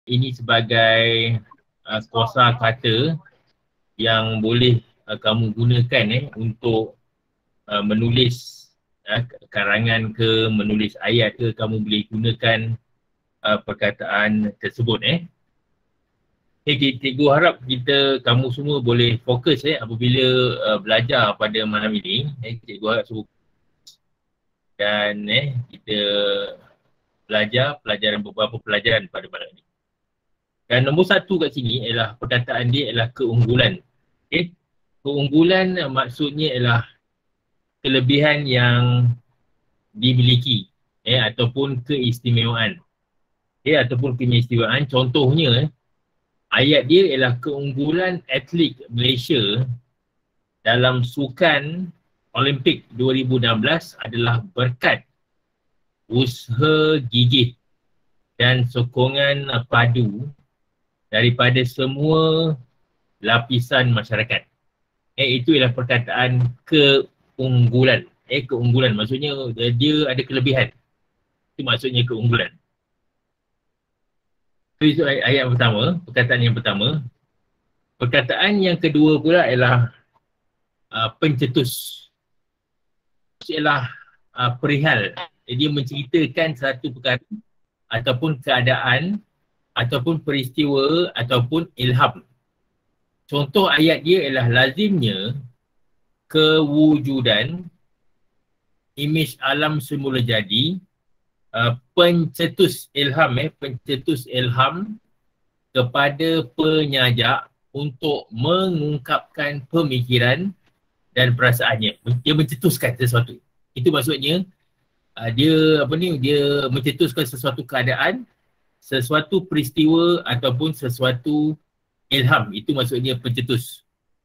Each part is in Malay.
ini sebagai kosa kata yang boleh kamu gunakan untuk menulis karangan ke, menulis ayat ke, kamu boleh gunakan perkataan tersebut. Cikgu harap kamu semua boleh fokus apabila belajar pada malam ini. Cikgu harap semua dan kita belajar beberapa pelajaran pada malam ini. Dan nombor satu kat sini ialah perkataan dia ialah keunggulan. Keunggulan maksudnya ialah kelebihan yang dimiliki ataupun keistimewaan. Ataupun keistimewaan. Contohnya ayat dia ialah keunggulan atlet Malaysia dalam sukan Olimpik 2016 adalah berkat usaha gigih dan sokongan padu daripada semua lapisan masyarakat. Itu ialah perkataan keunggulan. Keunggulan maksudnya dia ada kelebihan. Itu maksudnya keunggulan. Itu ayat pertama, perkataan yang pertama. Perkataan yang kedua pula ialah pencetus. Ialah perihal. Dia menceritakan satu perkara ataupun keadaan ataupun peristiwa ataupun ilham. Contoh ayat dia ialah lazimnya kewujudan imej alam semula jadi, pencetus ilham kepada penyajak untuk mengungkapkan pemikiran dan perasaannya. Dia mencetuskan sesuatu. Itu maksudnya dia mencetuskan sesuatu keadaan, sesuatu peristiwa ataupun sesuatu ilham. Itu maksudnya pencetus.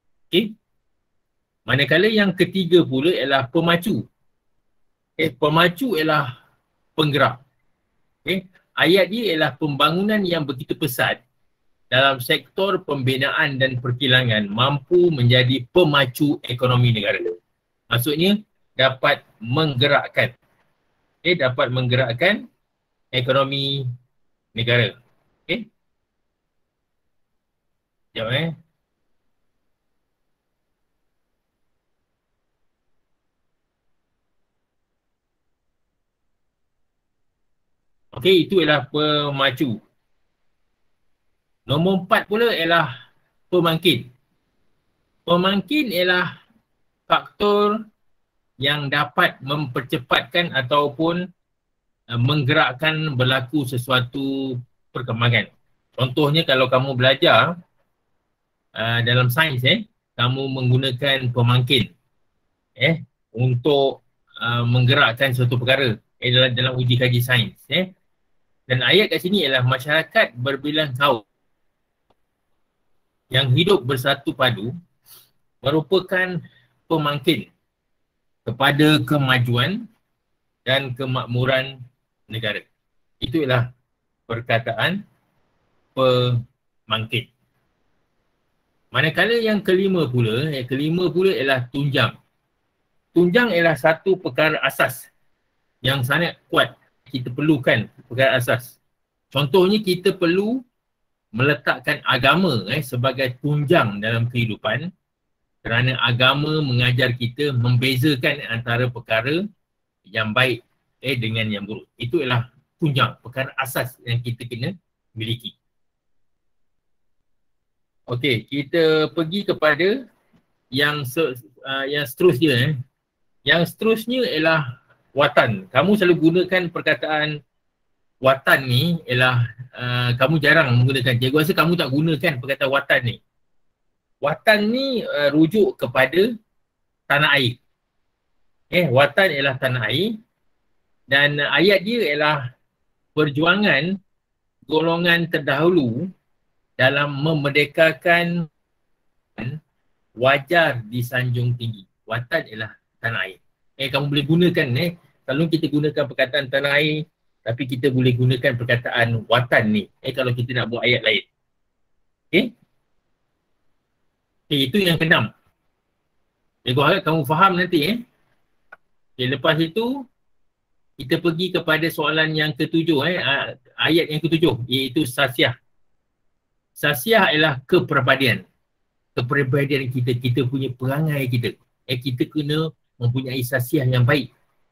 Manakala yang ketiga pula ialah pemacu. Pemacu ialah penggerak. Ayat dia ialah pembangunan yang begitu pesat dalam sektor pembinaan dan perkilangan mampu menjadi pemacu ekonomi negara. Maksudnya dapat menggerakkan. Dapat menggerakkan ekonomi negara. Sekejap itu ialah pemacu. Nombor 4 pula ialah pemangkin. Pemangkin ialah faktor yang dapat mempercepatkan ataupun menggerakkan berlaku sesuatu perkembangan. Contohnya kalau kamu belajar dalam sains, kamu menggunakan pemangkin untuk menggerakkan suatu perkara dalam uji kaji sains. Dan ayat kat sini ialah masyarakat berbilang kaum yang hidup bersatu padu merupakan pemangkin kepada kemajuan dan kemakmuran negara. Itu ialah perkataan pemangkin. Manakala yang kelima pula ialah tunjang. Tunjang ialah satu perkara asas yang sangat kuat. Kita perlukan perkara asas. Contohnya kita perlu meletakkan agama sebagai tunjang dalam kehidupan kerana agama mengajar kita membezakan antara perkara yang baik dengan yang buruk. Itu ialah tunjang, perkara asas yang kita kena miliki. Okey, kita pergi kepada yang seterusnya. Yang seterusnya ialah watan. Kamu selalu gunakan perkataan watan ni ialah kamu jarang menggunakan. Cikgu rasa kamu tak gunakan perkataan watan ni. Watan ni rujuk kepada tanah air. Watan ialah tanah air dan ayat dia ialah perjuangan golongan terdahulu dalam memerdekakan wajar disanjung tinggi. Watan ialah tanah air. Kamu boleh gunakan selalu kita gunakan perkataan tanah air, tapi kita boleh gunakan perkataan watan ni kalau kita nak buat ayat lain. Itu yang keenam. Cikgu harap kamu faham nanti. Lepas itu kita pergi kepada soalan yang ketujuh, ayat yang ketujuh, iaitu sasiah. Sasiah ialah kepribadian. Kepribadian kita, kita punya perangai kita. Kita kena mempunyai sasiah yang baik.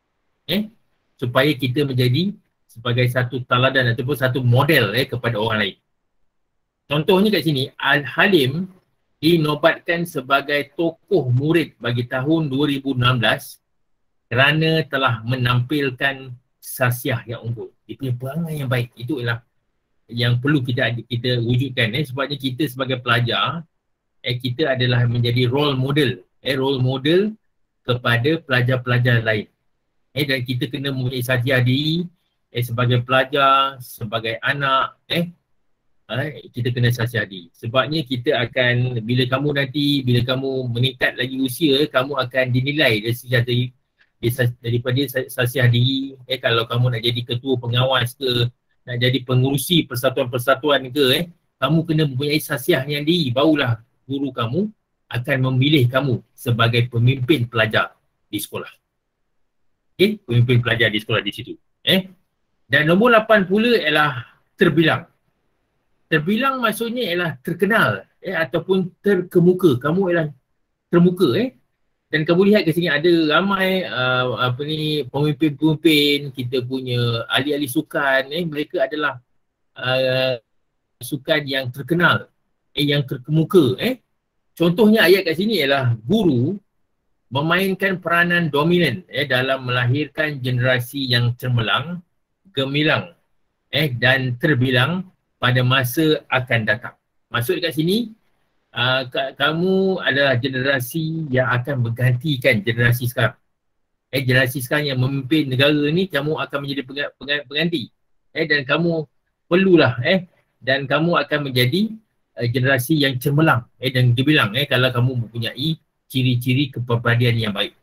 Supaya kita menjadi sebagai satu teladan ataupun satu model kepada orang lain. Contohnya kat sini, Al-Halim dinobatkan sebagai tokoh murid bagi tahun 2016 kerana telah menampilkan sasiah yang unggul. Dia punya perangai yang baik. Itu ialah yang perlu kita wujudkan. Sebabnya kita sebagai pelajar, kita adalah menjadi role model. Role model kepada pelajar-pelajar lain. Dan kita kena mempunyai sasiah diri sebagai pelajar, sebagai anak, kita kena sasiah diri. Sebabnya kita akan, bila kamu meningkat lagi usia, kamu akan dinilai daripada sasiah diri. Kalau kamu nak jadi ketua pengawas ke, nak jadi pengurusi persatuan-persatuan ke, kamu kena mempunyai sasiah yang diri. Barulah guru kamu akan memilih kamu sebagai pemimpin pelajar di sekolah. Pemimpin pelajar di sekolah di situ. Dan nombor 8 pula ialah terbilang. Terbilang maksudnya ialah terkenal ataupun terkemuka. Kamu ialah termuka. Dan kamu lihat ke sini ada ramai pemimpin-pemimpin, kita punya ahli-ahli sukan, mereka adalah sukan yang terkenal, yang terkemuka. Contohnya ayat kat sini ialah guru memainkan peranan dominan dalam melahirkan generasi yang cemerlang, gemilang dan terbilang pada masa akan datang. Maksud kat sini, kamu adalah generasi yang akan menggantikan generasi sekarang. Generasi sekarang yang memimpin negara ni, kamu akan menjadi pengganti. Dan kamu perlulah, dan kamu akan menjadi generasi yang cemerlang. Dan dibilang kalau kamu mempunyai ciri-ciri kepribadian yang baik.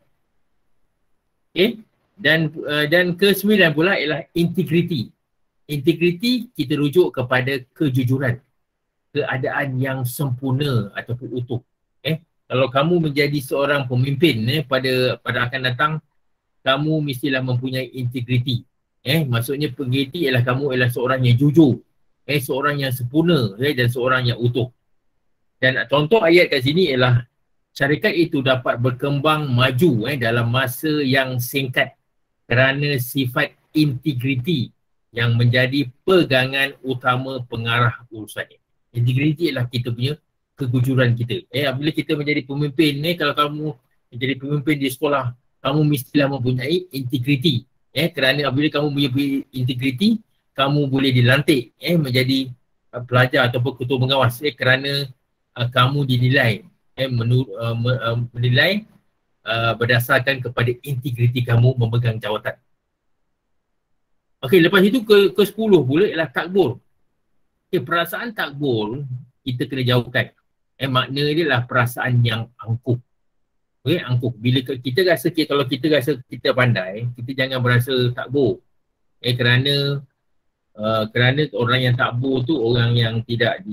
Dan ke-9 pula ialah integriti. Integriti kita rujuk kepada kejujuran, keadaan yang sempurna ataupun utuh. Kalau kamu menjadi seorang pemimpin pada akan datang, kamu mestilah mempunyai integriti. Maksudnya integriti ialah kamu ialah seorang yang jujur, seorang yang sempurna dan seorang yang utuh. Dan contoh ayat kat sini ialah syarikat itu dapat berkembang maju dalam masa yang singkat kerana sifat integriti yang menjadi pegangan utama pengarah urusannya. Integriti ialah kita punya kejujuran kita. Apabila kita menjadi pemimpin, kalau kamu menjadi pemimpin di sekolah, kamu mestilah mempunyai integriti. Kerana apabila kamu punya integriti, kamu boleh dilantik menjadi pelajar ataupun ketua pengawas kerana kamu dinilai menilai berdasarkan kepada integriti kamu memegang jawatan. Okey, lepas itu ke-10 pula ialah takbur. Perasaan takbur kita kena jauhkan. Makna dia adalah perasaan yang angkuh. Angkuh. Bila kita rasa, kalau kita rasa kita pandai, kita jangan berasa takbur. Kerana orang yang takbur tu orang yang tidak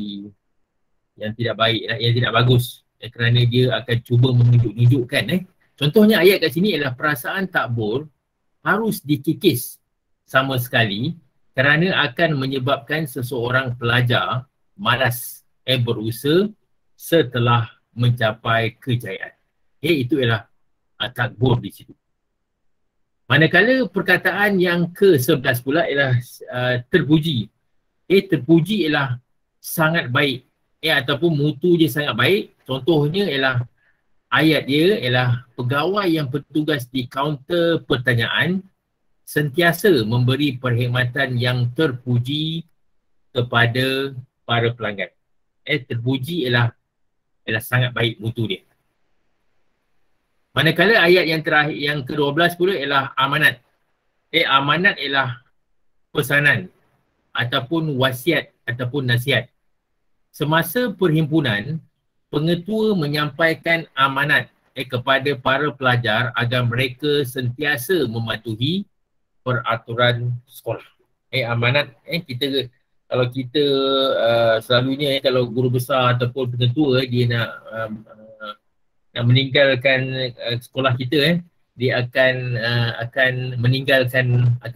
baik, yang tidak bagus. Kerana dia akan cuba menunjuk-nunjukkan. Contohnya ayat kat sini ialah perasaan takbur harus dikikis sama sekali kerana akan menyebabkan seseorang pelajar malas berusaha setelah mencapai kejayaan. Itu ialah takbur di situ. Manakala perkataan yang ke-11 pula ialah terpuji. Terpuji ialah sangat baik. Ataupun mutu dia sangat baik. Contohnya ialah ayat dia ialah pegawai yang bertugas di kaunter pertanyaan sentiasa memberi perkhidmatan yang terpuji kepada para pelanggan. Terpuji ialah sangat baik mutu dia. Manakala ayat yang terakhir, yang ke-12 pula ialah amanat. Amanat ialah pesanan ataupun wasiat ataupun nasihat. Semasa perhimpunan, pengetua menyampaikan amanat kepada para pelajar agar mereka sentiasa mematuhi peraturan sekolah. Amanat, kalau kita selalunya kalau guru besar ataupun pengetua dia nak meninggalkan sekolah kita, dia akan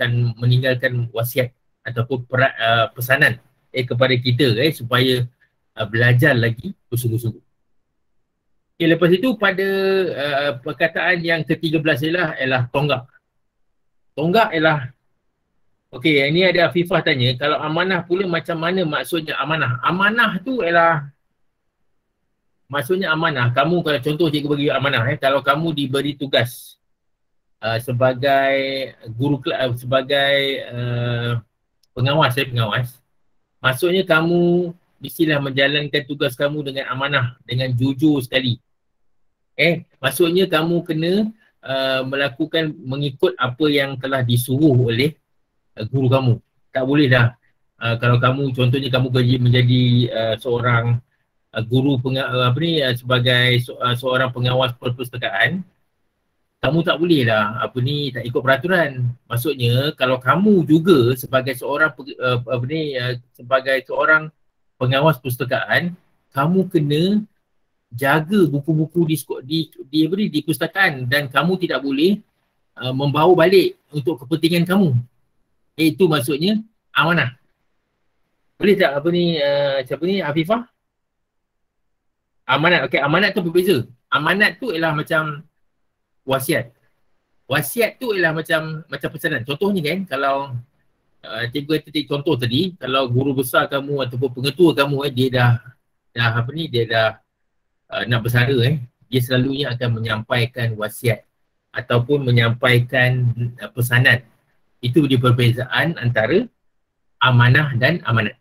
meninggalkan wasiat ataupun pesanan kepada kita supaya belajar lagi bersungguh-sungguh. Okay, lepas itu pada perkataan yang ke-13 ialah tonggak. Tonggak ialah, okey, ini ada Afifah tanya, kalau amanah pula macam mana maksudnya amanah? Amanah tu ialah, maksudnya amanah, kamu kalau contoh cikgu bagi amanah, kalau kamu diberi tugas sebagai guru kelas, sebagai pengawas, pengawas, maksudnya kamu mestilah menjalankan tugas kamu dengan amanah, dengan jujur sekali. Maksudnya kamu kena melakukan, mengikut apa yang telah disuruh oleh guru kamu. Tak boleh dah kalau kamu contohnya kamu menjadi seorang guru sebagai seorang pengawas perpustakaan, kamu tak boleh lah tak ikut peraturan. Maksudnya kalau kamu juga sebagai seorang sebagai seorang pengawas perpustakaan, kamu kena jaga buku-buku di perpustakaan dan kamu tidak boleh membawa balik untuk kepentingan kamu. Itu maksudnya amanah. Boleh tak siapa ni Afifah? Amanat. Okey, amanat tu berbeza. Amanat tu ialah macam wasiat. Wasiat tu ialah macam pesanan. Contohnya kan, kalau cikgu kata contoh tadi, kalau guru besar kamu ataupun pengetua kamu dia dia dah nak bersara dia selalunya akan menyampaikan wasiat ataupun menyampaikan pesanan. Itu dia perbezaan antara amanah dan amanat.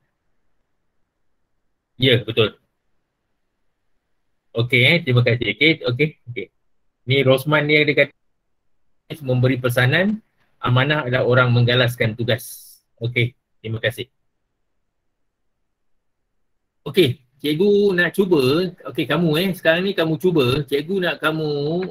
Ya, betul. Okey, terima kasih. Okey. Ni Rosman ni dia kata memberi pesanan, amanah adalah orang menggalaskan tugas. Okey, terima kasih. Okey, cikgu nak cuba, okey kamu sekarang ni kamu cuba, cikgu nak kamu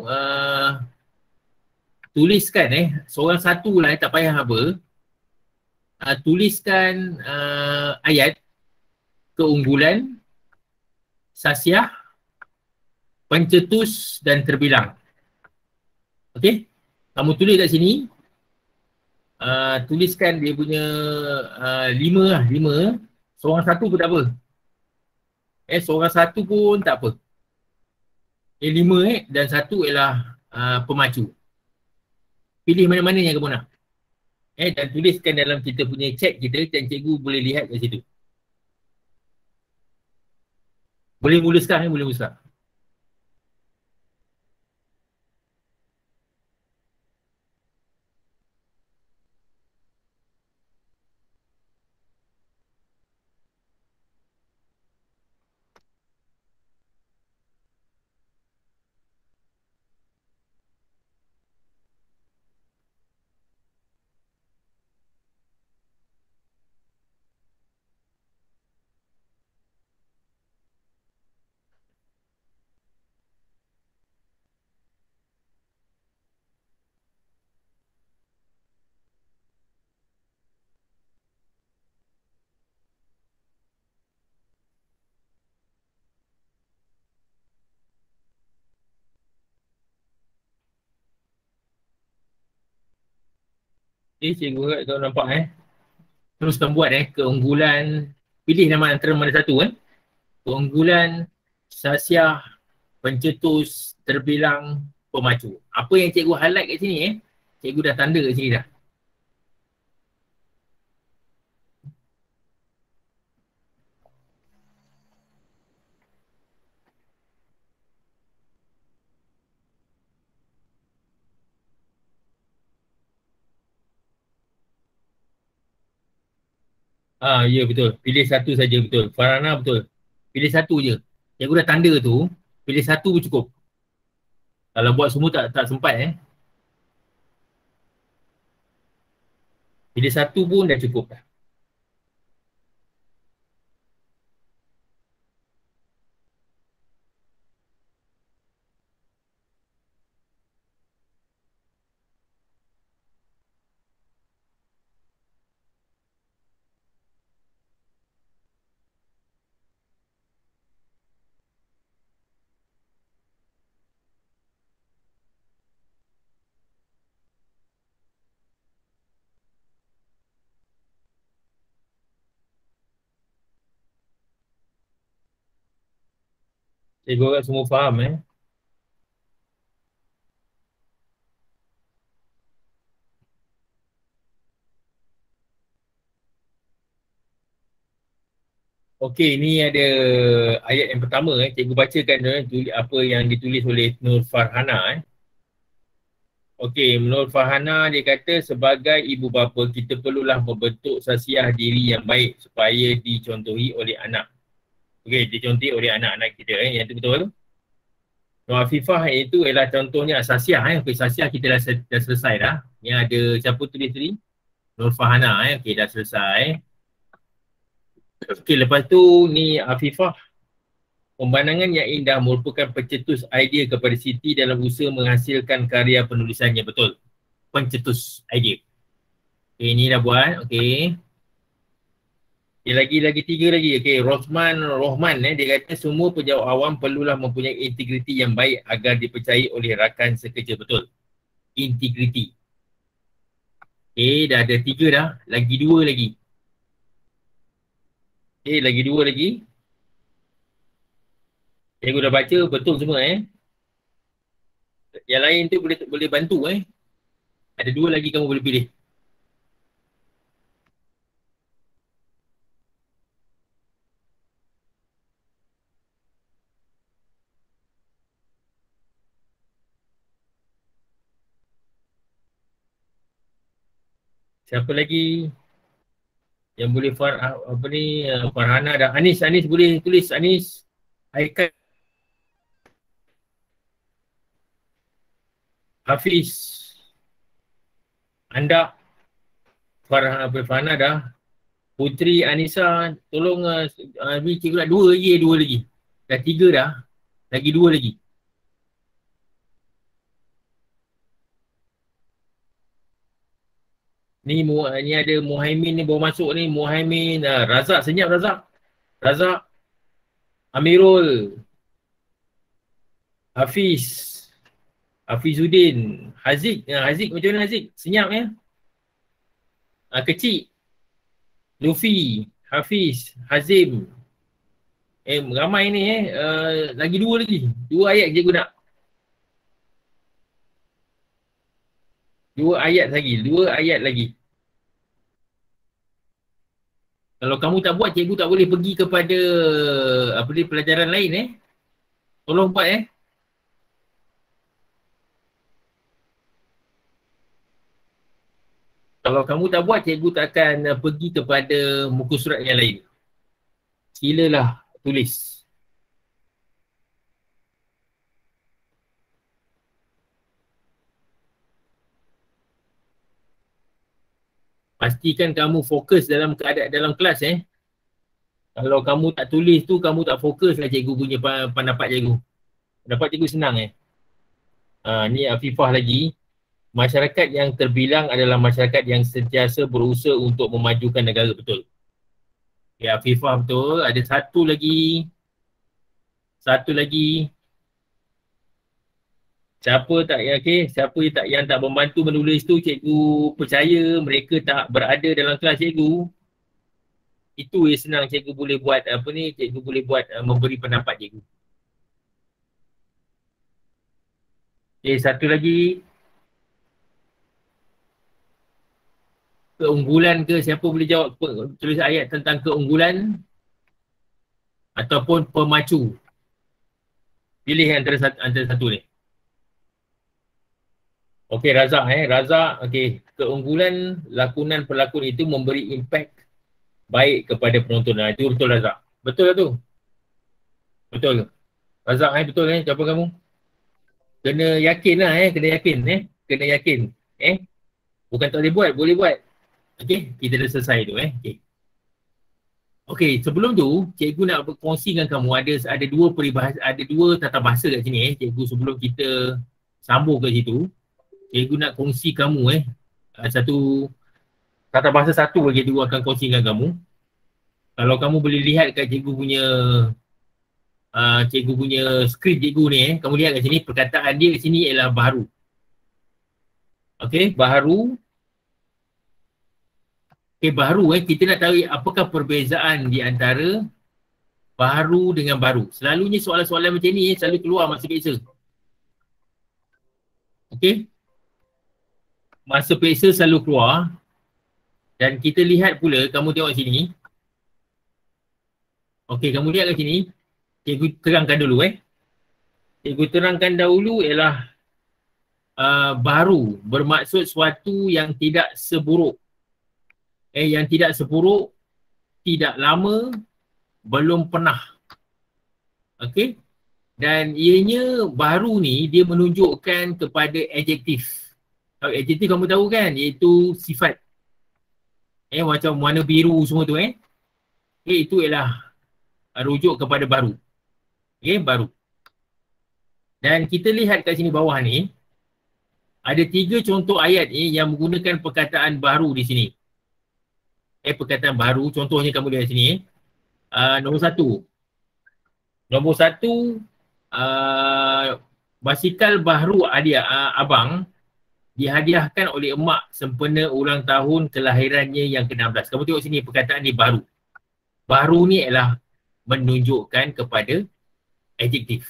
tuliskan seorang satu lah tak payah apa, tuliskan ayat keunggulan, sasiah, pencetus dan terbilang. Okey, kamu tulis kat sini, tuliskan dia punya 5 seorang satu pun tak apa. Seorang satu pun tak apa. 5 dan satu ialah pemacu. Pilih mana-mana yang kamu nak. Dan tuliskan dalam kita punya chat kita dan cikgu boleh lihat kat situ. Boleh mula sekarang, boleh mula sekarang. Cikgu agak kau nampak teruskan buat keunggulan, pilih nama antara mana satu keunggulan, sasiah, pencetus, terbilang, pemacu. Apa yang cikgu highlight kat sini cikgu dah tanda kat sini dah. Ya betul. Pilih satu saja betul. Farhana betul. Pilih satu je. Cikgu dah tanda tu, pilih satu pun cukup. Kalau buat semua tak sempat Pilih satu pun dah cukup dah. Cikgu agak semua faham Okey, ni ada ayat yang pertama cikgu bacakan apa yang ditulis oleh Nur Farhana Okey, menurut Farhana dia kata sebagai ibu bapa kita perlulah membentuk sasiah diri yang baik supaya dicontohi oleh anak. Okey, dicontohi oleh anak-anak kita yang itu betul. Nur Afifah itu ialah contohnya sasiah Okey, sasiah kita dah selesai dah. Yang ada siapa tulis tadi? Nur Farhana Okey, dah selesai. Okey, lepas tu ni Afifah. Pemandangan yang indah merupakan pencetus idea kepada Siti dalam usaha menghasilkan karya penulisannya. Betul. Pencetus idea. Okay, ni dah buat. Okay. Okay, lagi tiga lagi. Okay, Rohman dia kata semua pejawat awam perlulah mempunyai integriti yang baik agar dipercayai oleh rakan sekerja. Betul. Integriti. Okay, dah ada tiga dah. Lagi dua lagi. Okay, lagi dua lagi. Cikgu dah baca betul semua Yang lain tu boleh bantu Ada dua lagi kamu boleh pilih. Siapa lagi yang boleh Farhana dah. Anis boleh tulis Anis. Haikal. Hafiz. Anda. Farhana dah. Putri Anissa tolong cikgu nak dua lagi. Dah tiga dah. Lagi dua lagi. Ni ada Muhaimin ni baru masuk ni. Muhaimin. Razak senyap Razak. Razak. Amirul. Hafiz. Hafizuddin. Haziq. Haziq macam mana Haziq? Senyap Kecil. Luffy. Hafiz. Hazim. Ramai ni lagi dua lagi. Dua ayat cikgu nak. Dua ayat lagi. Kalau kamu tak buat, cikgu tak boleh pergi kepada pelajaran lain Tolong buat Kalau kamu tak buat, cikgu tak akan pergi kepada muka surat yang lain. Silalah tulis. Pastikan kamu fokus dalam keadaan dalam kelas Kalau kamu tak tulis tu, kamu tak fokus lah cikgu punya pendapat cikgu. Pendapat cikgu senang ni Afifah lagi. Masyarakat yang terbilang adalah masyarakat yang sentiasa berusaha untuk memajukan negara. Betul. Ya, Afifah betul. Ada satu lagi. Siapa yang tak membantu menulis tu, cikgu percaya mereka tak berada dalam kelas cikgu. Itu yang senang cikgu boleh buat cikgu boleh buat memberi pendapat cikgu. Okay, satu lagi. Keunggulan ke, siapa boleh jawab tulis ayat tentang keunggulan ataupun pemacu. Pilih antara satu ni. Okey, Razak Razak, okey. Keunggulan lakonan pelakon itu memberi impak baik kepada penonton. Itu betul Razak. Betul lah tu. Betul. Razak betul jawapan kamu. Kena yakin lah kena yakin Kena yakin. Bukan tak boleh buat, boleh buat. Okey, kita dah selesai tu okey. Okey, sebelum tu cikgu nak berkongsi dengan kamu ada dua tata bahasa kat sini cikgu sebelum kita sambung ke situ. Cikgu nak kongsi kamu satu tata bahasa satu lagi cikgu akan kongsi dengan kamu. Kalau kamu boleh lihat kat cikgu punya skrip cikgu ni kamu lihat kat sini perkataan dia kat sini ialah baharu. Okey, baharu. Baharu kita nak tahu apakah perbezaan di antara baru dengan baru. Selalunya soalan-soalan macam ni selalu keluar masa periksa. Okey. Masa periksa selalu keluar. Dan kita lihat pula, kamu tengok sini. Okey, kamu lihat kat sini. Cikgu terangkan dulu Cikgu terangkan dahulu ialah baru bermaksud sesuatu yang tidak seburuk. Yang tidak seburuk, tidak lama, belum pernah. Okey. Dan ianya baru ni dia menunjukkan kepada adjektif. Kalau adjektif kamu tahu kan, iaitu sifat. Macam warna biru semua tu itu ialah rujuk kepada baru. Baru. Dan kita lihat kat sini bawah ni, ada 3 contoh ayat yang menggunakan perkataan baru di sini. Perkataan baru, contohnya kamu lihat sini. Nombor 1. Nombor 1, basikal baru abang dihadiahkan oleh emak sempena ulang tahun kelahirannya yang ke-16. Kamu tengok sini perkataan ni baru. Baru ni ialah menunjukkan kepada adjektif.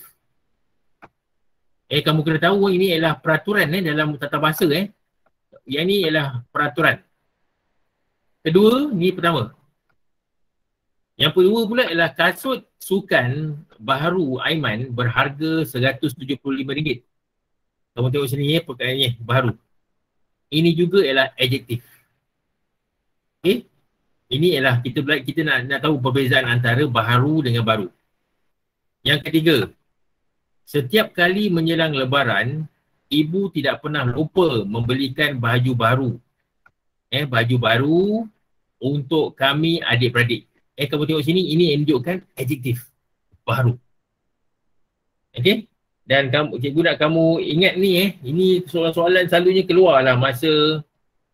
Kamu kena tahu ini ialah peraturan dalam tata bahasa Yang ni ialah peraturan. Kedua, ni pertama. Yang kedua pula ialah kasut sukan baru Aiman berharga RM175. Kamu tengok sini perkataannya baru. Ini juga ialah adjektif. Ini ialah kita nak tahu perbezaan antara baru dengan baru. Yang ketiga, setiap kali menjelang lebaran, ibu tidak pernah lupa membelikan baju baru. Baju baru untuk kami adik-beradik. Kamu tengok sini, ini menunjukkan adjektif. Baru. Okey? Dan cikgu nak kamu ingat ni ini soalan-soalan selalunya keluar lah masa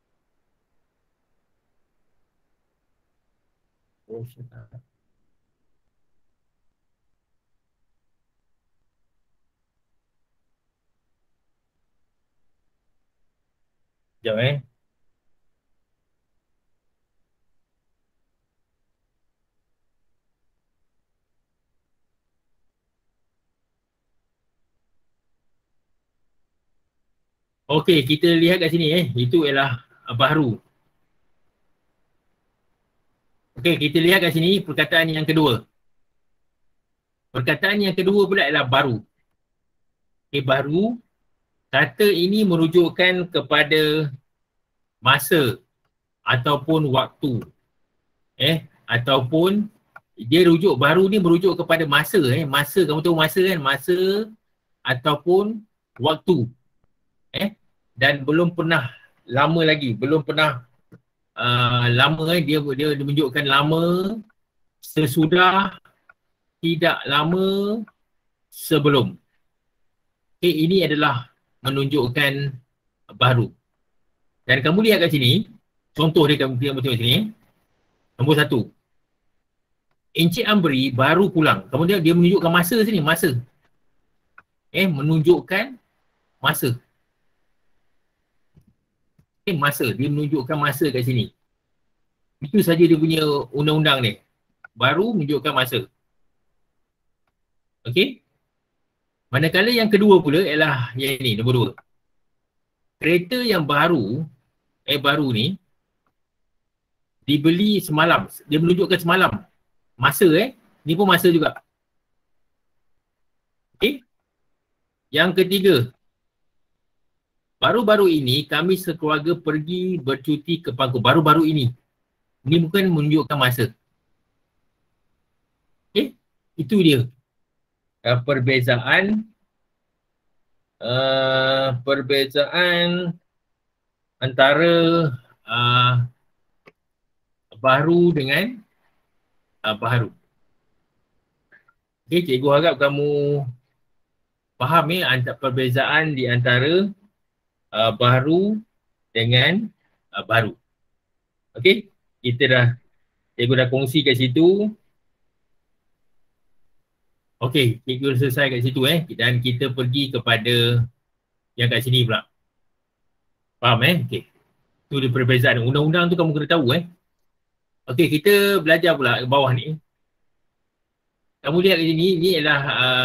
sekejap Okey, kita lihat kat sini itu ialah baru. Okey, kita lihat kat sini perkataan yang kedua. Perkataan yang kedua pula ialah baru. Baru, kata ini merujukkan kepada masa ataupun waktu. Ataupun dia rujuk, baru ni merujuk kepada masa. Masa, kamu tahu masa kan? Masa ataupun waktu. Dan belum pernah lama lagi, belum pernah lama dia menunjukkan lama, sesudah, tidak lama, sebelum. Ini adalah menunjukkan baru. Dan kamu lihat kat sini, contoh dia kamu tengok sini. Nombor 1. Encik Amri baru pulang. Kamu lihat dia menunjukkan masa sini, masa. Menunjukkan masa. Masa, dia menunjukkan masa kat sini. Itu saja dia punya undang-undang ni. Baru menunjukkan masa. Okey? Manakala yang kedua pula ialah yang ini, nombor 2. Kereta yang baru, baru ni, dibeli semalam. Dia menunjukkan semalam. Masa ni pun masa juga. Okey? Yang ketiga, baru-baru ini kami sekeluarga pergi bercuti ke Pangkor. Baru-baru ini. Ini bukan menunjukkan masa. Itu dia. Perbezaan antara baru dengan baru. Cikgu harap kamu faham antara perbezaan di antara baru dengan baru. Okey, cikgu dah kongsi kat situ. Okey, cikgu selesai kat situ dan kita pergi kepada yang kat sini pula. Faham okey. Tu dia perbezaan. Undang-undang tu kamu kena tahu Okey, kita belajar pula bawah ni. kamu lihat ini ialah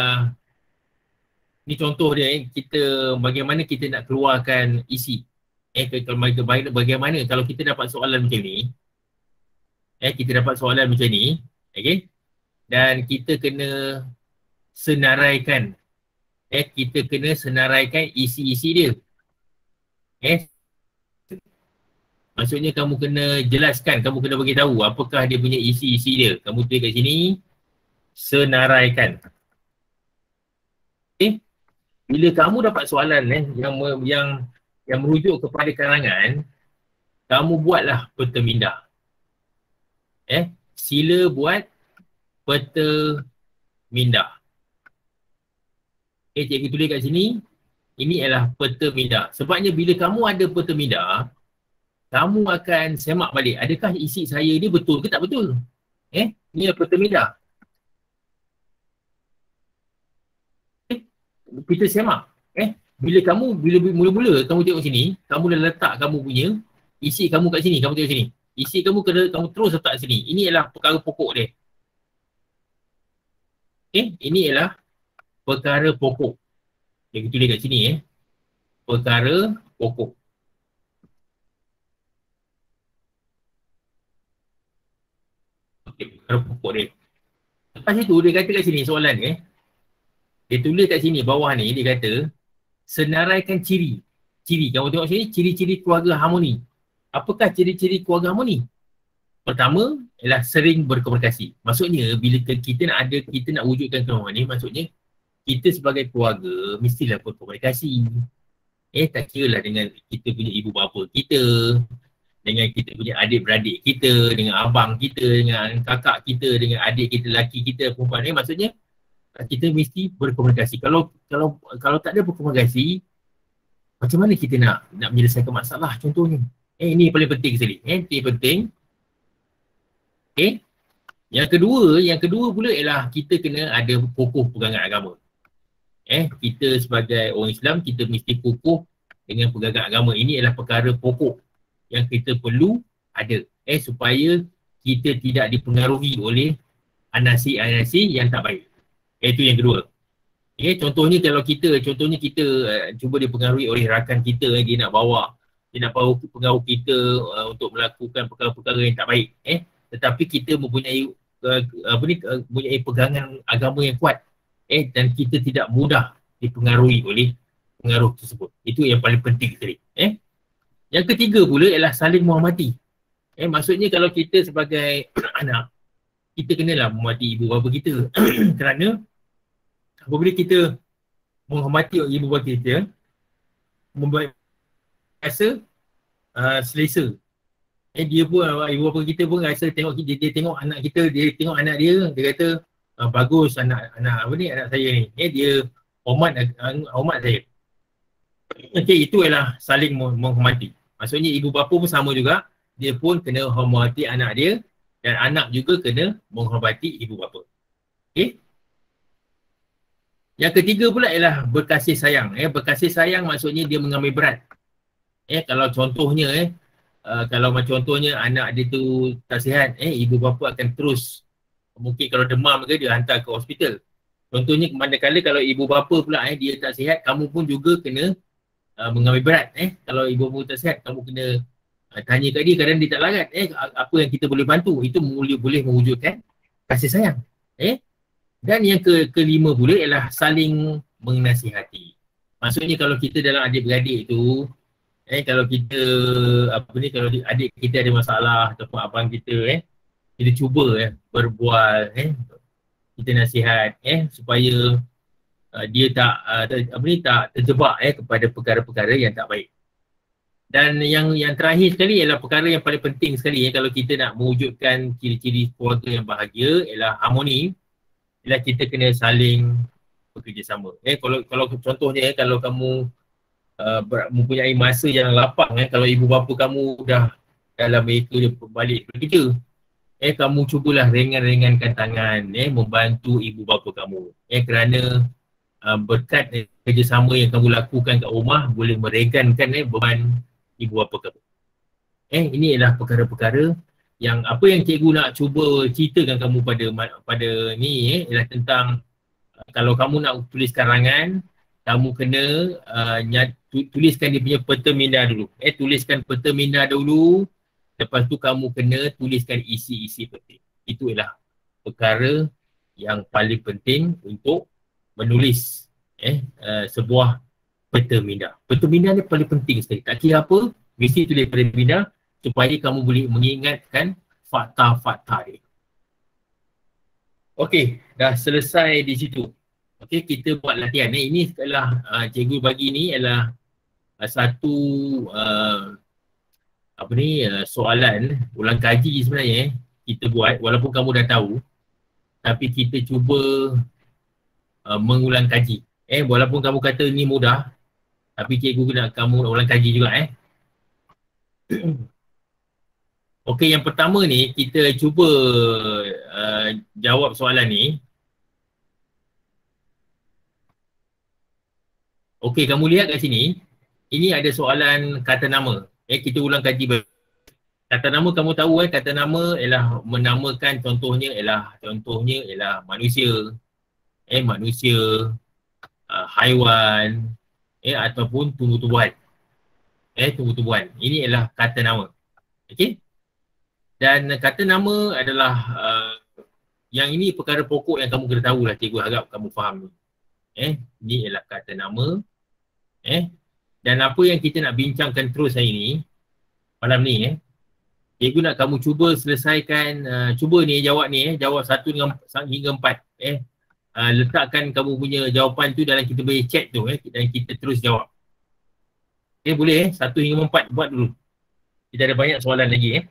ni contoh dia kita bagaimana kita nak keluarkan isi. Bagaimana kalau kita dapat soalan macam ni, kita dapat soalan macam ni, okey, dan kita kena senaraikan, kita kena senaraikan isi-isi dia. Maksudnya kamu kena jelaskan, kamu kena bagi tahu apakah dia punya isi-isi dia. Kamu tulis kat sini, senaraikan. Bila kamu dapat soalan yang merujuk kepada karangan, kamu buatlah peta minda. Sila buat peta minda. Cikgu tulis kat sini, ini adalah peta minda. Sebabnya bila kamu ada peta minda, kamu akan semak balik. Adakah isi saya ni betul ke tak betul? Ni adalah peta minda. Kita semak. Bila mula-mula kamu tengok sini, kamu dah letak kamu punya isi kamu kat sini, kamu tengok sini. Isi kamu kamu terus letak sini. Ini adalah perkara pokok dia. Ini adalah perkara pokok. Yang tulis kat sini perkara pokok. Perkara pokok dia. Lepas itu dia kata kat sini soalan dia tulis kat sini bawah ni, dia kata senaraikan ciri. Kamu tengok sini, ciri-ciri keluarga harmoni. Apakah ciri-ciri keluarga harmoni? Pertama ialah sering berkomunikasi. Maksudnya bila kita nak wujudkan keluarga ni, maksudnya kita sebagai keluarga mestilah berkomunikasi. Tak kira lah dengan kita punya ibu bapa kita, dengan kita punya adik-beradik kita, dengan abang kita, dengan kakak kita, dengan adik kita lelaki kita, perempuan ni, maksudnya kita mesti berkomunikasi. Kalau tak ada berkomunikasi, macam mana kita nak menyelesaikan masalah contohnya? Ini paling penting sekali. Ini penting. Yang kedua pula ialah kita kena ada kokoh pegangan agama. Kita sebagai orang Islam, kita mesti kokoh dengan pegangan agama. Ini adalah perkara pokok yang kita perlu ada. Supaya kita tidak dipengaruhi oleh anasi-anasi yang tak baik. Itu yang kedua. Contohnya kalau kita cuba dipengaruhi oleh rakan kita, dia nak pengaruh kita untuk melakukan perkara-perkara yang tak baik. Tetapi kita mempunyai pegangan agama yang kuat. Dan kita tidak mudah dipengaruhi oleh pengaruh tersebut. Itu yang paling penting sekali. Yang ketiga pula ialah saling menghormati. Maksudnya kalau kita sebagai anak, kita kenalah menghormati ibu bapa kita. Kerana apabila kita menghormati ibu bapa kita, membuat rasa selesa. Dia pun, ibu bapa kita pun rasa dia tengok anak kita, dia tengok anak dia kata bagus anak saya ni. Dia hormat saya. Itu ialah saling menghormati. Maksudnya ibu bapa pun sama juga, dia pun kena hormati anak dia dan anak juga kena menghormati ibu bapa. Yang ketiga pula ialah berkasih sayang. Berkasih sayang maksudnya dia mengambil berat. Kalau contohnya kalau macam contohnya anak dia tu tak sihat, ibu bapa akan terus, mungkin kalau demam ke dia hantar ke hospital. Contohnya manakala kalau ibu bapa pula dia tak sihat, kamu pun juga kena mengambil berat. Kalau ibu bapa tak sihat, kamu kena tanya kat dia kadang dia tak larat. Apa yang kita boleh bantu, itu boleh mewujudkan kasih sayang. Dan yang kelima pula ialah saling menasihati. Maksudnya kalau kita dalam adik-beradik tu, kalau kita kalau adik kita ada masalah ataupun abang kita, kita cuba berbual, kita nasihat supaya dia tak terjebak kepada perkara-perkara yang tak baik. Dan yang terakhir sekali ialah perkara yang paling penting sekali kalau kita nak mewujudkan ciri-ciri keluarga yang bahagia ialah harmoni. Ialah kita kena saling bekerjasama. Kalau contohnya kalau kamu mempunyai masa yang lapang, kalau ibu bapa kamu dah dalam mereka dia balik bekerja, kamu cubalah ringan-ringankan tangan, membantu ibu bapa kamu. Kerana berkat kerjasama yang kamu lakukan kat rumah boleh meringankan beban ibu bapa kamu. Ini adalah perkara-perkara Yang apa yang cikgu nak cuba ceritakan kamu pada ni ialah tentang kalau kamu nak tulis karangan, kamu kena tuliskan dia punya peta minda dulu. Tuliskan peta minda dulu, lepas tu kamu kena tuliskan isi-isi penting. Itu ialah perkara yang paling penting untuk menulis sebuah peta minda. Peta minda ni paling penting sekali. Tak kira apa, mesti tulis peta minda supaya kamu boleh mengingatkan fakta-fakta dia. Okey, dah selesai di situ. Okey, kita buat latihan. Ini adalah cikgu bagi ni adalah satu soalan ulang kaji sebenarnya kita buat walaupun kamu dah tahu, tapi kita cuba mengulang kaji. Walaupun kamu kata ni mudah, tapi cikgu nak kamu ulang kaji juga. Okey, yang pertama ni kita cuba jawab soalan ni. Okey, kamu lihat kat sini. Ini ada soalan kata nama. Kita ulang kaji. Kata nama kamu tahu kata nama ialah menamakan contohnya ialah manusia. Manusia, haiwan, ataupun tumbuh-tumbuhan. Tumbuh-tumbuhan. Ini ialah kata nama. Okey? Dan kata nama adalah yang ini perkara pokok yang kamu kena tahulah, cikgu harap kamu faham ni. Ini ialah kata nama. Dan apa yang kita nak bincangkan terus hari ni, malam ni, cikgu nak kamu cuba selesaikan, cuba ni jawab ni, jawab 1 hingga 4. Letakkan kamu punya jawapan tu dalam kita punya chat tu, dan kita terus jawab. Boleh 1 hingga 4 buat dulu. Kita ada banyak soalan lagi.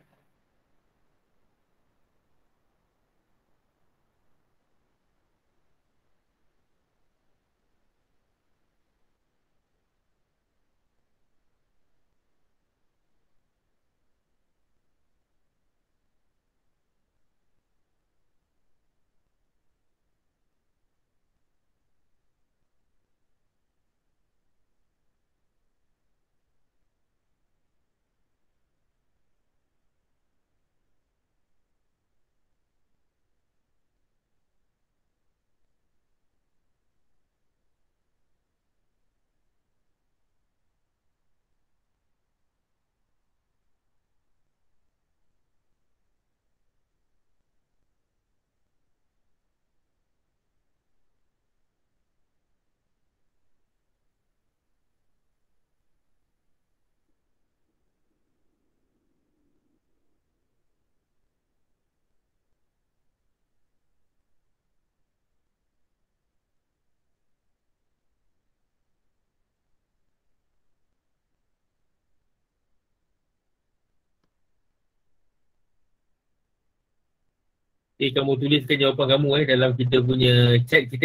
Kamu tuliskan jawapan kamu dalam kita punya chat kita.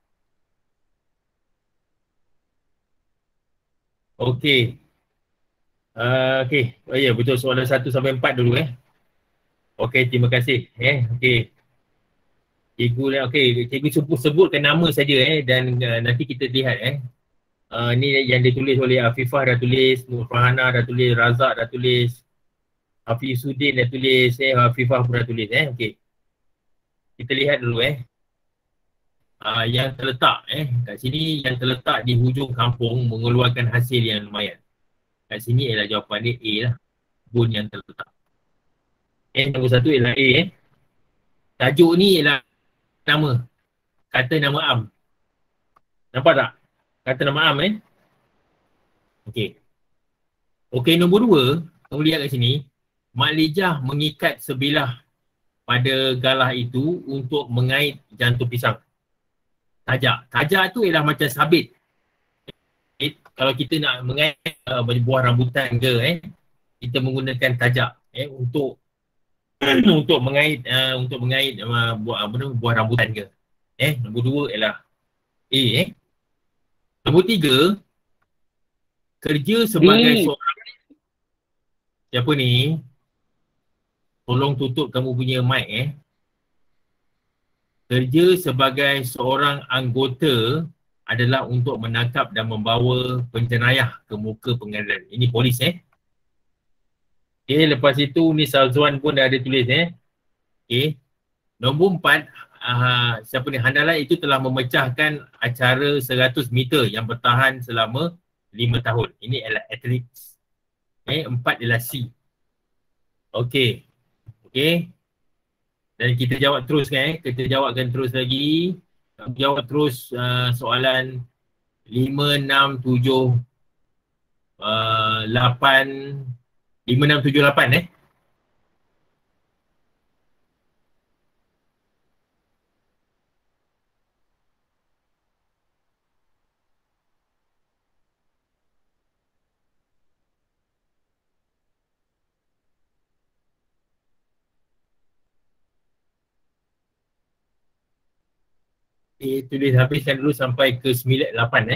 Okey. Okey. Oh ya, betul, soalan 1 sampai 4 dulu. Okey, terima kasih. Okey. Cikgu cikgu sebutkan nama saja dan nanti kita lihat. Ni yang ditulis oleh Afifah dah tulis, Nur Farhana dah tulis, Razak dah tulis, Hafizuddin dah tulis, Afifah pun dah tulis. Okey. Kita lihat dulu. Yang terletak kat sini, yang terletak di hujung kampung mengeluarkan hasil yang lumayan. Kat sini ialah jawapan dia A lah, kebun yang terletak. Nombor 1 ialah A. Tajuk ni ialah nama, kata nama am. Nampak tak? Kata nama am. Okey. Okey, nombor 2, kamu lihat kat sini, Mak Lijah mengikat sebilah pada galah itu untuk mengait jantung pisang. Tajak tu ialah macam sabit. Kalau kita nak mengait buah rambutan ke, kita menggunakan tajak untuk untuk mengait buah rambutan ke. Nombor 2 ialah A. Nombor 3, kerja sebagai seorang. Siapa ni? Tolong tutup kamu punya mic. Kerja sebagai seorang anggota adalah untuk menangkap dan membawa penjenayah ke muka pengadilan. Ini polis. Okay, lepas itu ni Salzuan pun dah ada tulis Okay. Nombor 4, siapa ni? Handalan itu telah memecahkan acara 100 meter yang bertahan selama 5 tahun. Ini adalah atlet. 4 adalah C. Okey. Okey. Dan kita jawab terus kan. Kita jawabkan terus lagi. Jawab terus soalan 5, 6, 7, 8. 5, 6, 7, 8 Tulis habiskan dulu sampai ke 9, 8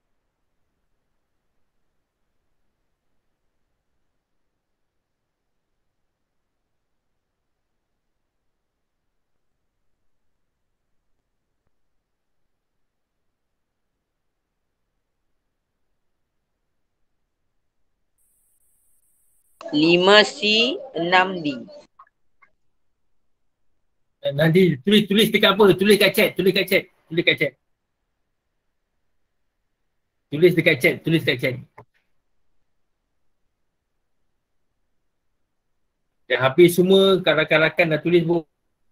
5C, 6D. Nanti tulis dekat apa? Tulis kat chat. Tulis kat chat. Tulis kat chat. Tulis dekat chat. Tulis kat chat. Dah habis semua, rakan-rakan dah tulis pun.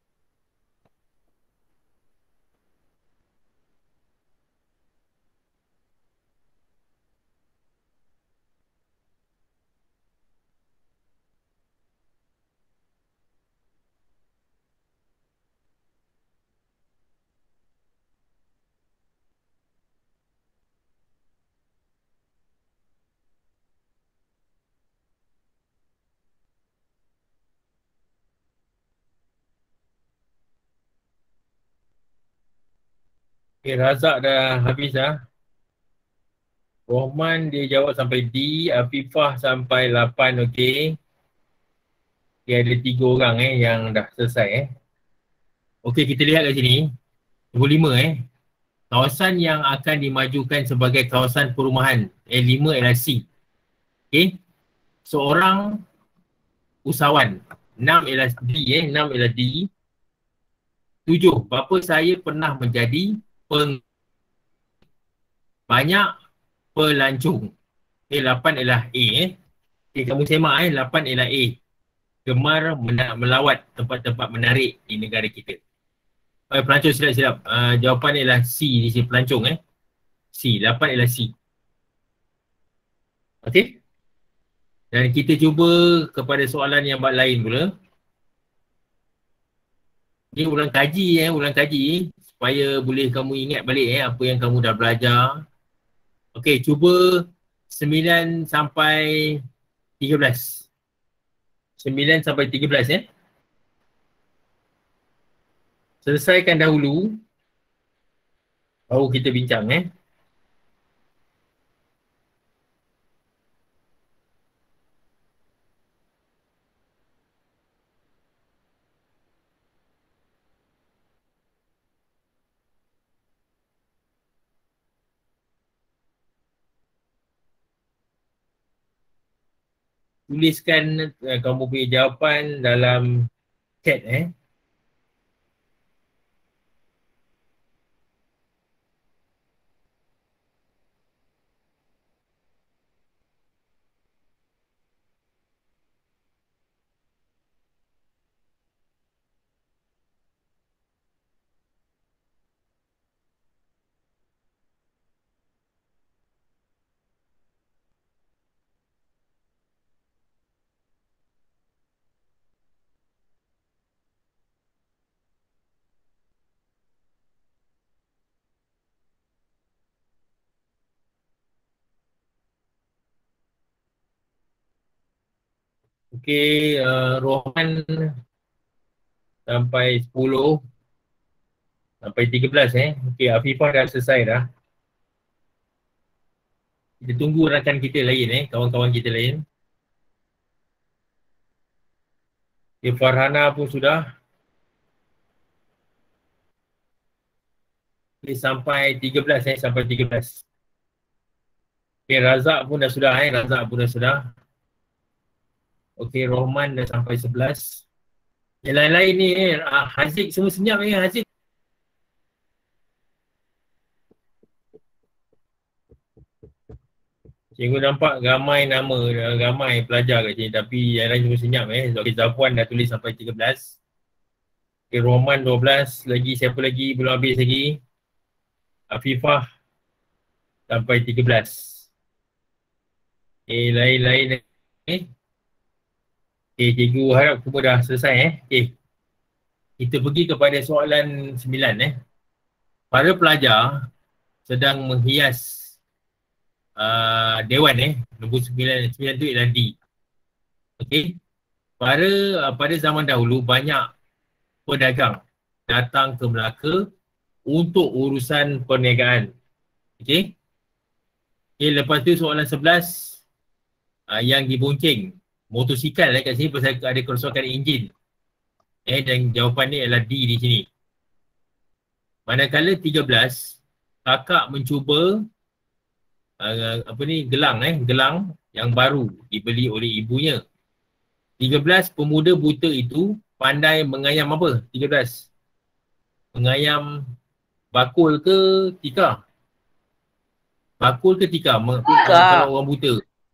Okay, Razak dah habis dah. Rohman dia jawab sampai D, Afifah sampai 8, okey. Dia ada 3 orang yang dah selesai Okey, kita lihat kat sini. Nombor 5 Kawasan yang akan dimajukan sebagai kawasan perumahan. 5 adalah C. Okey. Seorang usahawan. 6 adalah D 6 adalah D. 7. Bapa saya pernah menjadi banyak pelancong. 8 adalah A Okay, kamu semak 8 adalah A. Gemar melawat tempat-tempat menarik di negara kita. Pelancong silap-silap. Jawapan ialah C di sini, pelancong C. 8 ialah C. Okey. Dan kita cuba kepada soalan yang lain pula. Ni ulang kaji ulang kaji supaya boleh kamu ingat balik apa yang kamu dah belajar. Okey, cuba 9 sampai 13. 9 sampai 13 Selesaikan dahulu. Baru kita bincang Tuliskan kamu punya jawapan dalam chat Okey, Rohan sampai 10 sampai 13 Okey, Afifah dah selesai dah. Kita tunggu rakan kita lain kawan-kawan kita lain. Okay, Farhana pun sudah. Okay, sampai 13 sampai 13. Okay, Razak pun dah sudah Razak pun dah sudah. Okey, Rohman dah sampai 11. Yang lain-lain ni Haziq semua senyap ni Haziq. Cikgu nampak ramai nama, ramai pelajar kat sini tapi yang lain semua senyap Okey, Zafuan dah tulis sampai 13. Okey, Rohman 12. Lagi siapa lagi belum habis lagi? Afifah sampai 13. Okey, lain-lain Okey, cikgu harap semua dah selesai Okey. Kita pergi kepada soalan 9 Para pelajar sedang menghias dewan nombor 9 tu ialah D. Okey. Pada zaman dahulu banyak pedagang datang ke Melaka untuk urusan perniagaan. Okey. Okey, lepas tu soalan 11 yang dibonceng motosikal kat sini pasal ada kerosakan enjin. Dan jawapan ni adalah D di sini. Manakala 13 kakak mencuba gelang yang baru dibeli oleh ibunya. 13 pemuda buta itu pandai mengayam apa? 13. Mengayam bakul ke tikar? Bakul ke tikar? Kalau orang buta.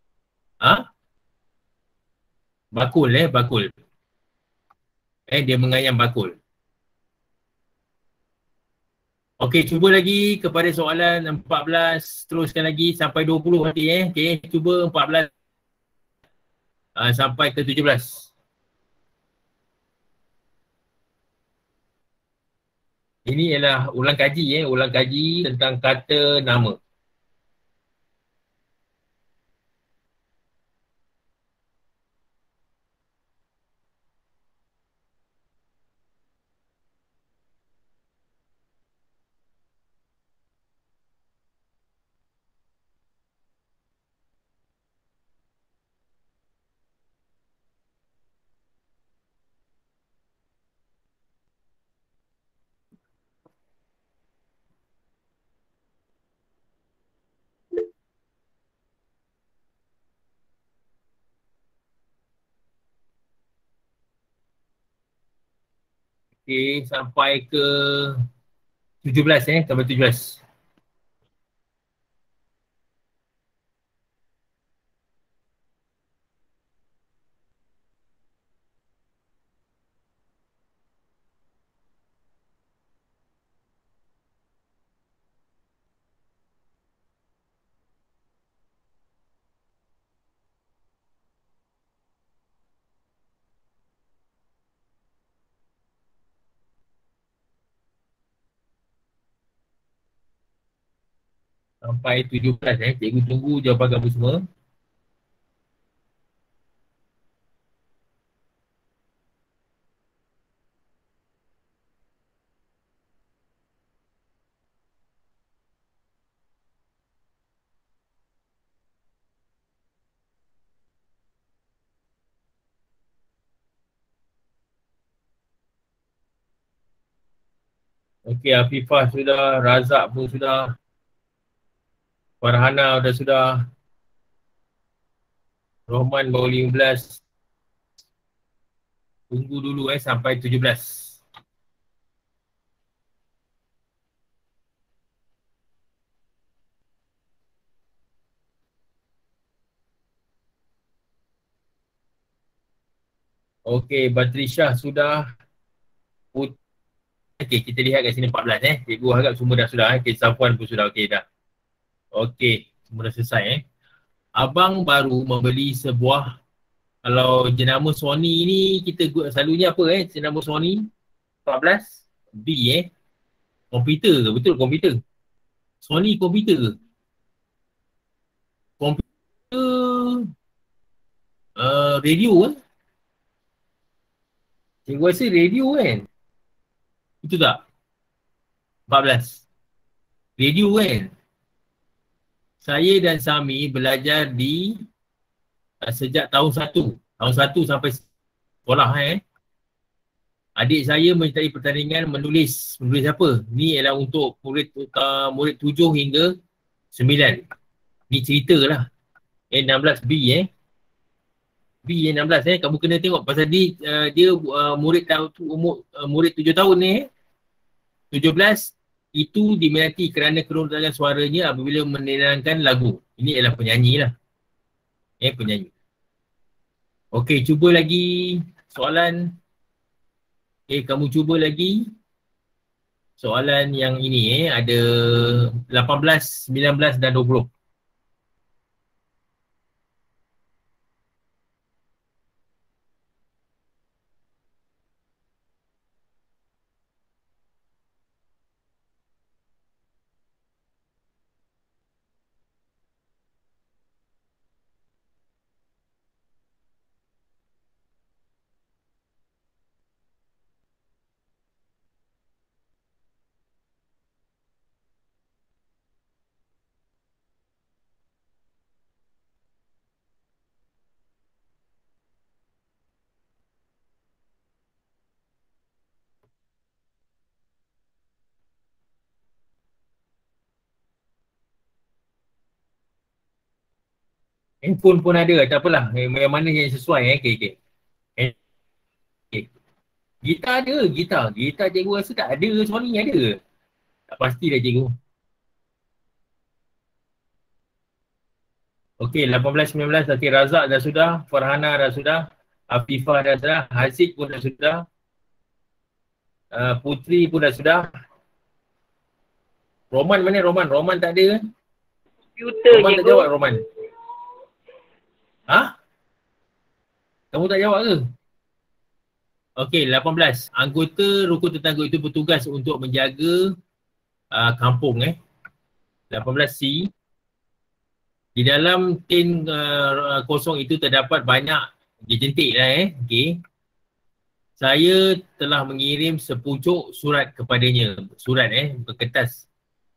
Bakul bakul. Dia mengayam bakul. Okey, cuba lagi kepada soalan 14, teruskan lagi sampai 20 nanti Okey, cuba 14 sampai ke 17. Ini ialah ulang kaji tentang kata nama. Okey, sampai ke 17 sampai 17. Sampai 17 Cikgu tunggu jawapan kamu semua. Okey, Afifah sudah, Razak pun sudah, Farhana sudah, Rohman baru 15. Tunggu dulu sampai 17. Okey, Batrisha sudah. Okey, kita lihat kat sini 14 Cikgu harap semua dah sudah Okey, Safwan pun sudah okey dah. Okey, semua dah selesai Abang baru membeli sebuah, kalau jenama Sony ni kita selalunya apa jenama Sony 14 B komputer ke? Betul komputer. Sony komputer ke? Komputer radio Cikgu rasa radio Betul tak? 14 radio Saya dan Sami belajar di sejak tahun 1. Tahun 1 sampai sekolah Adik saya menyertai pertandingan menulis. Menulis apa? Ni ialah untuk murid 7 hingga 9. Ni cerita lah. 16B B yang 16 kamu kena tengok pasal dia murid murid 7 tahun ni 17 itu diminati kerana kerondakan suaranya apabila menenangkan lagu. Ini adalah penyanyi lah. Penyanyi. Okey, cuba lagi soalan. Kamu cuba lagi soalan yang ini ada 18, 19 dan 20. Handphone pun ada, tak apalah. Yang mana yang sesuai okey. Okay. Gitar ada, gitar cikgu rasa tak ada, Sony ada. Tak pasti dah cikgu. Okey, 18, 19, Zakir Razak dah sudah, Farhana dah sudah, Afifah dah sudah, Haziq pun dah sudah, Putri pun dah sudah. Roman mana Roman? Roman tak ada. Komputer Roman cikgu. tak jawab Roman. Kamu tak jawab ke? Okey, 18. Anggota rukun tetangga itu bertugas untuk menjaga kampung 18C. Di dalam tin kosong itu terdapat banyak, dia jentik lah okey. Saya telah mengirim sepucuk surat kepadanya. Surat berkertas.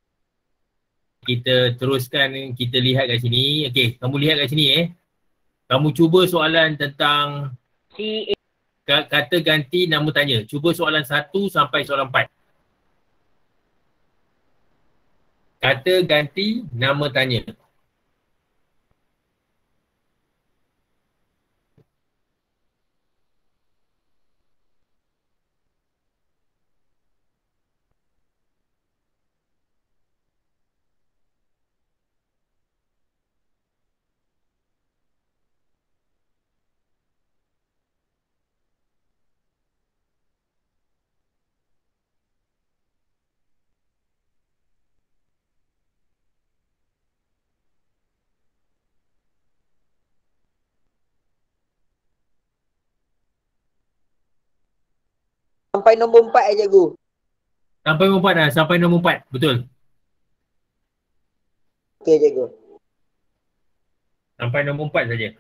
Kita teruskan, kita lihat kat sini. Okey, kamu lihat kat sini Kamu cuba soalan tentang kata ganti nama tanya. Cuba soalan 1 sampai soalan 4. Kata ganti nama tanya. Sampai nombor 4 cikgu. Sampai nombor 4 dah, sampai nombor 4. Betul. Okey cikgu. Sampai nombor 4 saja.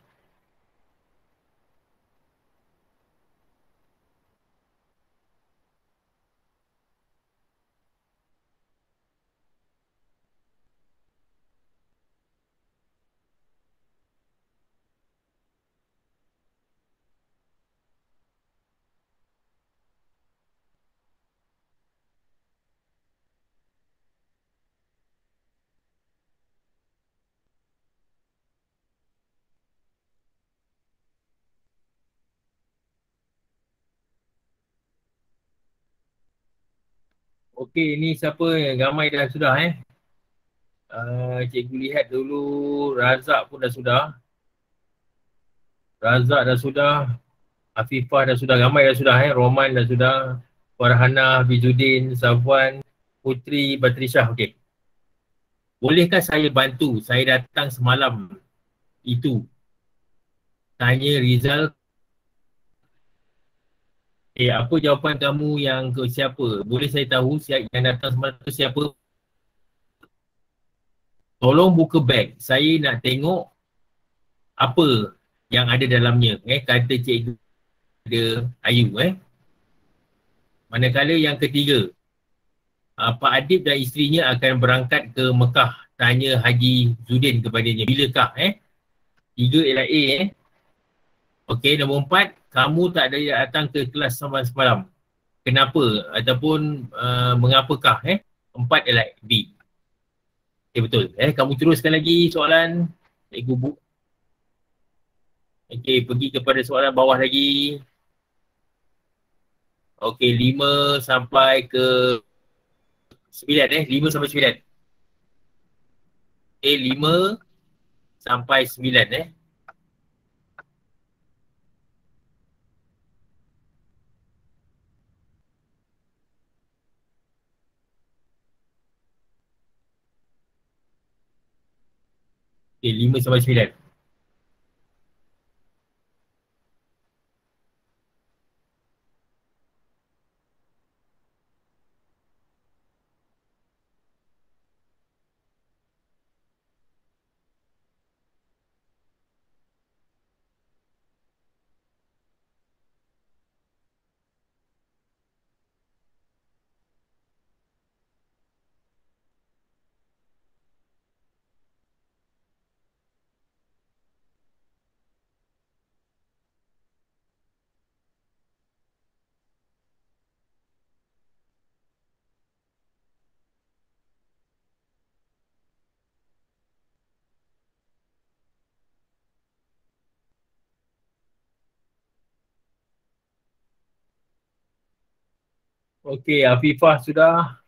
Okey, ni siapa yang ramai dah sudah cikgu lihat dulu. Razak pun dah sudah. Razak dah sudah. Afifah dah sudah. Ramai dah sudah Roman dah sudah. Farhana, Bizuddin, Safwan, Putri, Batrishah. Okey. Bolehkah saya bantu? Saya datang semalam itu. Tanya Rizal. Apa jawapan kamu yang ke siapa? Boleh saya tahu yang datang semalam tu siapa? Tolong buka beg. Saya nak tengok apa yang ada dalamnya. Kata cikgu ada Ayu. Manakala yang ketiga, Pak Adib dan isterinya akan berangkat ke Mekah. Tanya Haji Zudin kepadanya. Bilakah? 3 ialah A. Okey, nombor 4. Kamu tak ada datang ke kelas sama semalam. Kenapa? Ataupun mengapakah? 4 ialah B. Okey, betul. Kamu teruskan lagi soalan. Cikgu Okey, pergi kepada soalan bawah lagi. Okey, 5 sampai ke 9 5 sampai 9. Okey, 5 sampai 9 Okey, 5 sampai 9. Okey, Afifah sudah.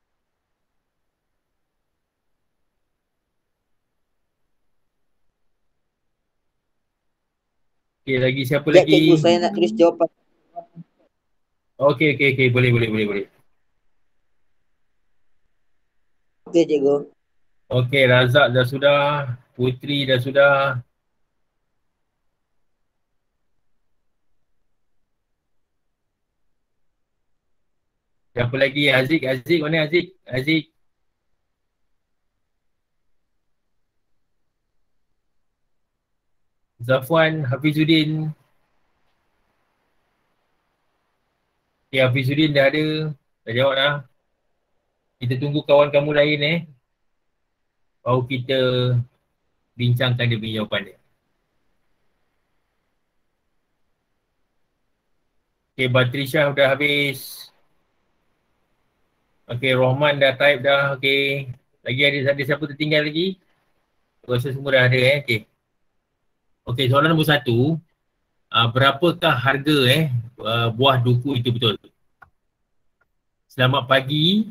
Okey, lagi siapa Ya lagi? cikgu, saya nak tulis jawapan. Okey, boleh. Okey cikgu. Okey, Razak dah sudah, Putri dah sudah. Siapa lagi? Aziz mana Aziz? Aziz. Zafwan, Hafizuddin. Okay, Hafizuddin dah ada. Dah jawab dah. Kita tunggu kawan kamu lain baru kita bincangkan dia punya jawapan dia. Okay, Batrisha dah habis. Okay, Rohman dah type dah. Okay. Lagi ada siapa tertinggal lagi? Aku rasa semua dah ada Okay. Okay, soalan nombor 1. Berapakah harga buah duku itu betul? Selamat pagi.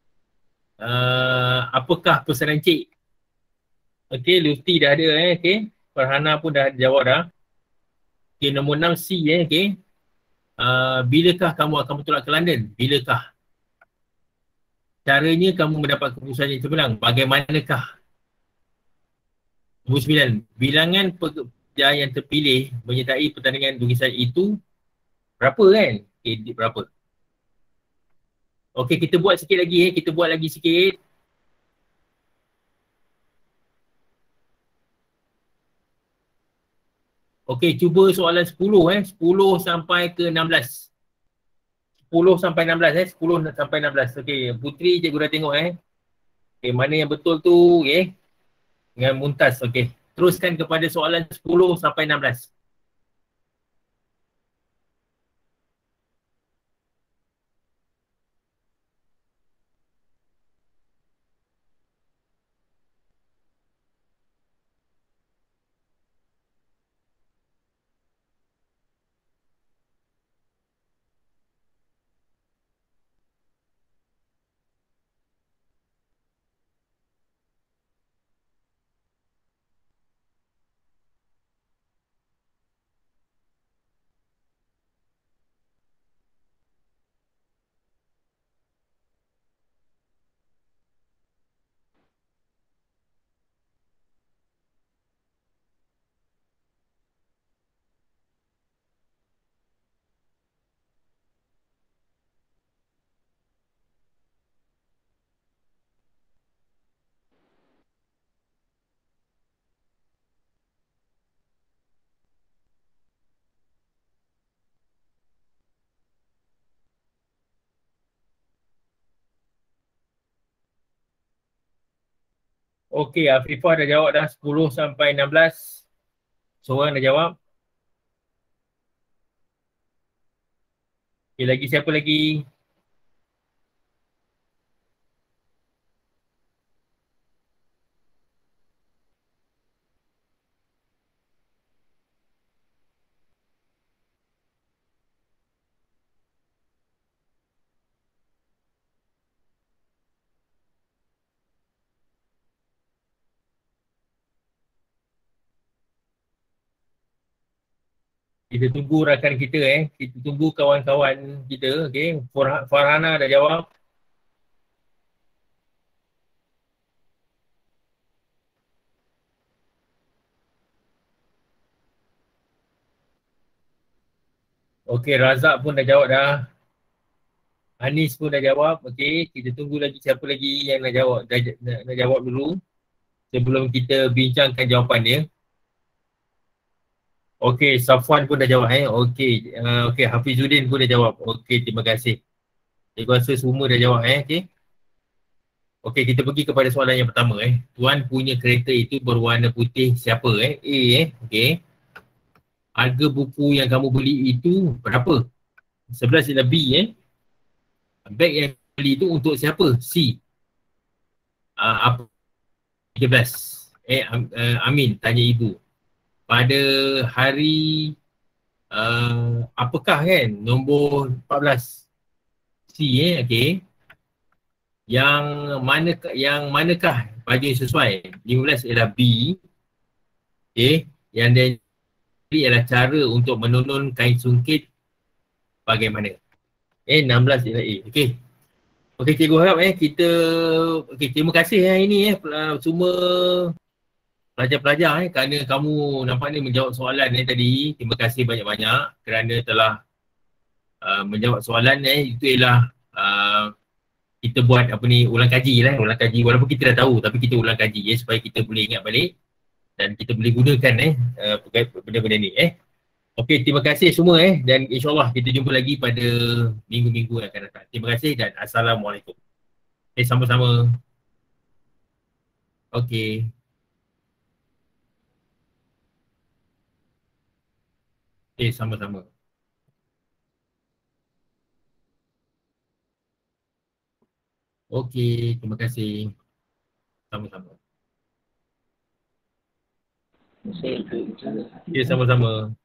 Apakah pesanan cik? Okay, Lutfi dah ada Okay. Farhana pun dah jawab dah. Okay, nombor 6 C Okay. Bilakah kamu akan bertolak ke London? Bilakah? Caranya kamu mendapat keputusan yang cemerlang. Bagaimanakah? Nombor 9. Bilangan pekerja yang terpilih menyertai pertandingan lukisan itu berapa kan? Okay, berapa? Okay, kita buat sikit lagi Kita buat lagi sikit. Okay, cuba soalan 10 10 sampai ke 16. 10 sampai 16 10 sampai 16. Okay, Putri cikgu dah tengok Okay, mana yang betul tu dengan Muntas. Okay, teruskan kepada soalan 10 sampai 16. Okey, Afifah dah jawab dah 10 sampai 16. Seorang dah jawab. Okey, lagi siapa lagi? Kita tunggu rakan kita kita tunggu kawan-kawan kita. Okay, Farhana dah jawab. Okay, Razak pun dah jawab dah. Anis pun dah jawab. Okay, kita tunggu lagi siapa lagi yang nak jawab. Nak jawab dulu sebelum kita bincangkan jawapan dia. Okay, Safwan pun dah jawab Okay, okay, Hafizuddin pun dah jawab. Okay, terima kasih. Saya rasa semua dah jawab okay. Okay, kita pergi kepada soalan yang pertama Tuan punya kereta itu berwarna putih siapa A okay. Harga buku yang kamu beli itu berapa? 11 ialah B Beg yang beli itu untuk siapa? C. Apa? 13. Amin, tanya ibu. Pada hari apakah kan? Nombor 14. C okay. Yang manakah baju yang sesuai? 15 ialah B. Okay. Yang dia ialah cara untuk menunun kain sungkit bagaimana? 16 ialah A. Okay. Okay, cikgu harap kita terima kasih hari ni semua pelajar-pelajar kerana kamu nampaknya menjawab soalan tadi. Terima kasih banyak-banyak kerana telah menjawab soalan itu ialah kita buat ulang kaji ulang kaji walaupun kita dah tahu tapi kita ulang kaji supaya kita boleh ingat balik dan kita boleh gunakan benda-benda ni Okey, terima kasih semua dan insyaAllah kita jumpa lagi pada minggu-minggu yang akan datang. Terima kasih dan Assalamualaikum. Sama-sama. Okey. Sama-sama. Okey, terima kasih. Sama-sama. Sama-sama.